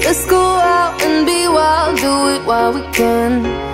Let's go out and be wild, do it while we can.